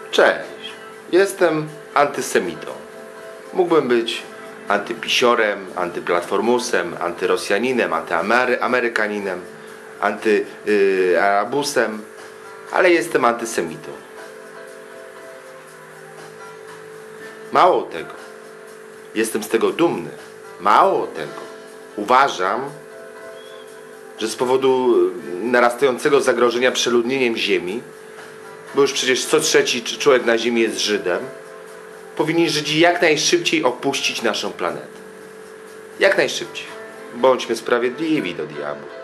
Cześć, jestem antysemitą. Mógłbym być antypisiorem, antyplatformusem, antyrosjaninem, antyamerykaninem, antyarabusem, ale jestem antysemitą. Mało tego, jestem z tego dumny. Mało tego, uważam, że z powodu narastającego zagrożenia przeludnieniem Ziemi, bo już przecież co trzeci człowiek na Ziemi jest Żydem, powinni Żydzi jak najszybciej opuścić naszą planetę. Jak najszybciej. Bądźmy sprawiedliwi do diabła.